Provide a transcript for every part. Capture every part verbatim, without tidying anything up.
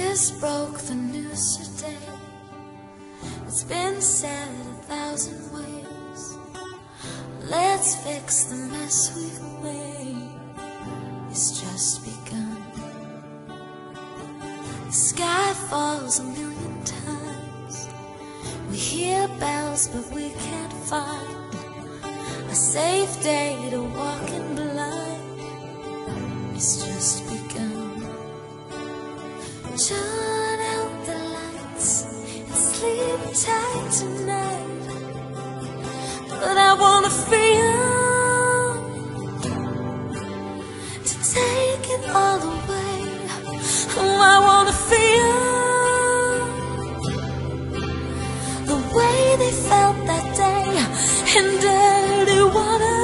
just broke the news today. It's been said a thousand ways. Let's fix the mess we've made. It's just begun. The sky falls a million times. We hear bells but we can't find a safe day to walk in blind. It's just begun. Turn out the lights and sleep tight tonight. But I wanna feel to take it all away. Oh, I wanna feel the way they felt that day in dirty water.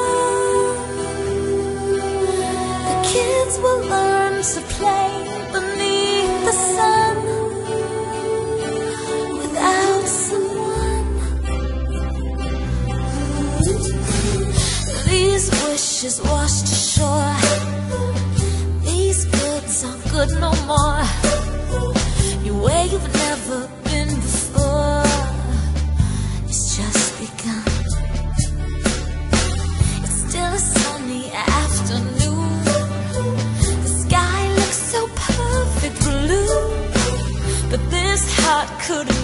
The kids will learn to play beneath the sun without someone. These wishes washed ashore. These goods aren't good no more. You're where you've never been before. It's just begun. It's still a sunny afternoon. The sky looks so perfect blue, but this heart could